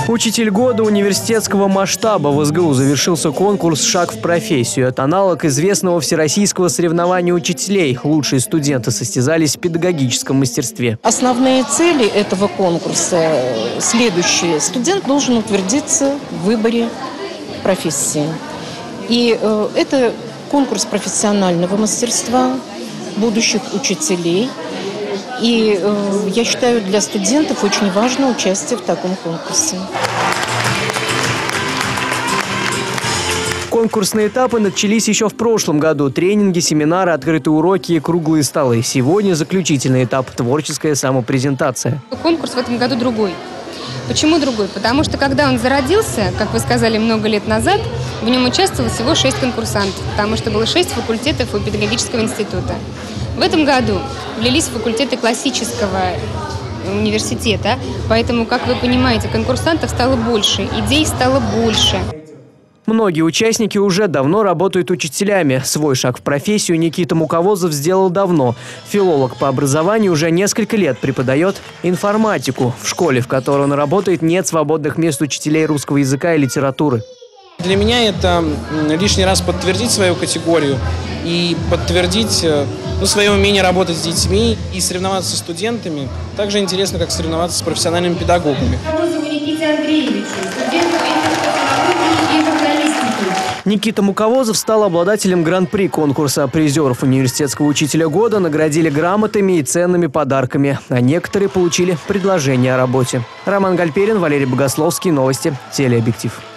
Учитель года университетского масштаба в СГУ завершился конкурс «Шаг в профессию». Это аналог известного всероссийского соревнования учителей. Лучшие студенты состязались в педагогическом мастерстве. Основные цели этого конкурса следующие. Студент должен утвердиться в выборе профессии. И это конкурс профессионального мастерства будущих учителей. И я считаю, для студентов очень важно участие в таком конкурсе. Конкурсные этапы начались еще в прошлом году. Тренинги, семинары, открытые уроки и круглые столы. Сегодня заключительный этап – творческая самопрезентация. Конкурс в этом году другой. Почему другой? Потому что когда он зародился, как вы сказали, много лет назад, в нем участвовало всего 6 конкурсантов, потому что было 6 факультетов у педагогического института. В этом году влились факультеты классического университета, поэтому, как вы понимаете, конкурсантов стало больше, идей стало больше. Многие участники уже давно работают учителями. Свой шаг в профессию Никита Муковозов сделал давно. Филолог по образованию уже несколько лет преподает информатику. В школе, в которой он работает, нет свободных мест учителей русского языка и литературы. Для меня это лишний раз подтвердить свою категорию и подтвердить свое умение работать с детьми и соревноваться с студентами. Так же интересно, как соревноваться с профессиональными педагогами. Никита Муковозов стал обладателем гран-при конкурса. Призеров университетского учителя года наградили грамотами и ценными подарками, а некоторые получили предложение о работе. Роман Гальперин, Валерий Богословский. Новости. Телеобъектив.